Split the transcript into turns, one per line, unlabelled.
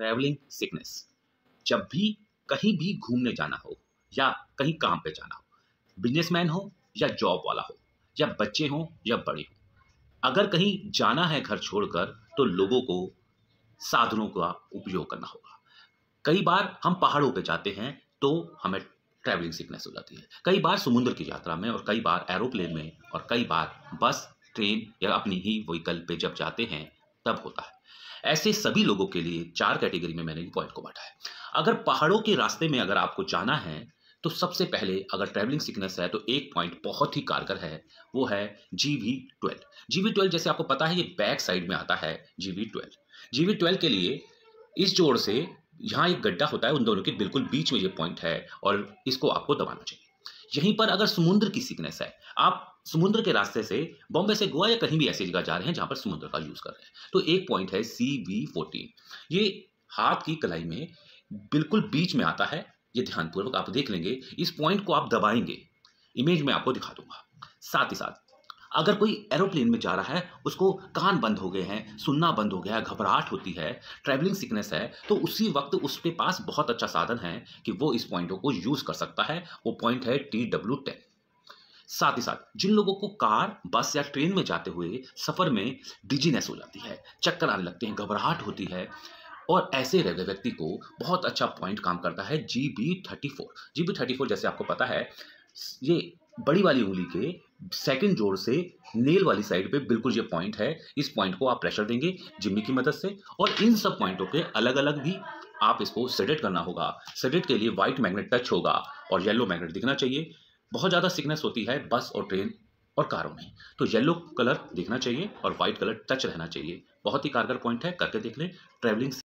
Travelling sickness. जब भी कहीं भी घूमने जाना हो या कहीं काम पे जाना हो, बिजनेसमैन हो या जॉब वाला हो या बच्चे हों या बड़े हों, अगर कहीं जाना है घर छोड़कर तो लोगों को साधनों का उपयोग करना होगा। कई बार हम पहाड़ों पे जाते हैं तो हमें ट्रैवलिंग सिकनेस हो जाती है। कई बार समुद्र की यात्रा में और कई बार एरोप्लेन में और कई बार बस, ट्रेन या अपनी ही व्हीकल पे जब जाते हैं तब होता है। ऐसे सभी लोगों के लिए 4 कैटेगरी में मैंने पॉइंट को बाँटा है। अगर पहाड़ों के रास्ते में अगर आपको जाना है तो सबसे पहले अगर ट्रैवलिंग सिकनेस है तो एक पॉइंट बहुत ही कारगर है, वो है GV12। GV12 जैसे आपको पता है ये बैक साइड में आता है GV12। GV12 के लिए इस जोड़ से यहाँ एक गड्ढा होता है, उन दोनों के बिल्कुल बीच में ये पॉइंट है और इसको आपको दबाना चाहिए। यहीं पर अगर समुद्र की सिकनेस है, आप समुद्र के रास्ते से बॉम्बे से गोवा या कहीं भी ऐसी जगह जा रहे हैं जहाँ पर समुद्र का यूज़ कर रहे हैं, तो एक पॉइंट है CV14। ये हाथ की कलाई में बिल्कुल बीच में आता है। ये ध्यानपूर्वक आप देख लेंगे, इस पॉइंट को आप दबाएँगे, इमेज में आपको दिखा दूँगा। साथ ही साथ अगर कोई एरोप्लेन में जा रहा है, उसको कान बंद हो गए हैं, सुनना बंद हो गया है, घबराहट होती है, ट्रैवलिंग सिकनेस है, तो उसी वक़्त उसके पास बहुत अच्छा साधन है कि वो इस पॉइंटों को यूज़ कर सकता है। वो पॉइंट है TW10। साथ ही साथ जिन लोगों को कार, बस या ट्रेन में जाते हुए सफ़र में डिज़ीनेस हो जाती है, चक्कर आने लगते हैं, घबराहट होती है और ऐसे व्यक्ति को बहुत अच्छा पॉइंट काम करता है GB34। GB34 जैसे आपको पता है, ये बड़ी वाली उँगली के सेकंड जोड़ से नेल वाली साइड पे बिल्कुल ये पॉइंट है। इस पॉइंट को आप प्रेशर देंगे जिम्मी की मदद से और इन सब पॉइंटों के अलग-अलग भी आप इसको सेडेट करना होगा। सेडेट के लिए व्हाइट मैग्नेट टच होगा और येलो मैग्नेट दिखना चाहिए। बहुत ज़्यादा सिकनेस होती है बस और ट्रेन और कारों में, तो येलो कलर दिखना चाहिए और व्हाइट कलर टच रहना चाहिए। बहुत ही कारगर पॉइंट है, करके देख लें। ट्रैवलिंग